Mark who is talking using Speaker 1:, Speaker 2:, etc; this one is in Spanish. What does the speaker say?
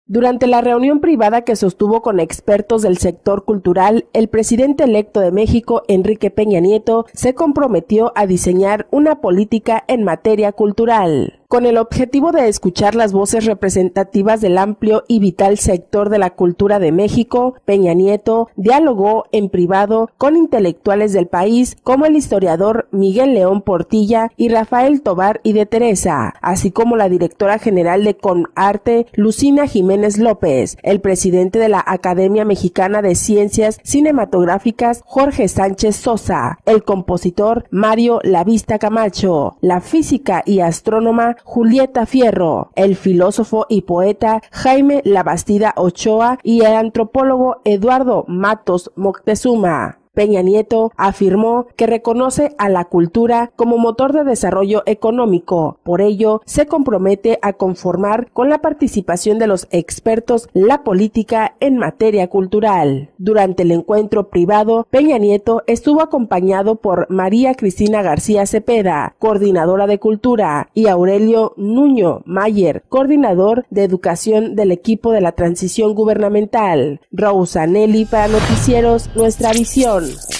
Speaker 1: Durante la reunión privada que sostuvo con expertos del sector cultural, el presidente electo de México, Enrique Peña Nieto, se comprometió a diseñar una política en materia cultural. Con el objetivo de escuchar las voces representativas del amplio y vital sector de la cultura de México, Peña Nieto dialogó en privado con intelectuales del país como el historiador Miguel León Portilla y Rafael Tovar y de Teresa, así como la directora general de CONARTE, Lucina Jiménez López, el presidente de la Academia Mexicana de Ciencias Cinematográficas, Jorge Sánchez Sosa, el compositor Mario Lavista Camacho, la física y astrónoma Julieta Fierro, el filósofo y poeta Jaime Labastida Ochoa y el antropólogo Eduardo Matos Moctezuma. Peña Nieto afirmó que reconoce a la cultura como motor de desarrollo económico, por ello se compromete a conformar con la participación de los expertos la política en materia cultural. Durante el encuentro privado, Peña Nieto estuvo acompañado por María Cristina García Cepeda, coordinadora de cultura, y Aurelio Nuño Mayer, coordinador de educación del equipo de la transición gubernamental. Rosa Nelly para Noticieros Nuestra Visión.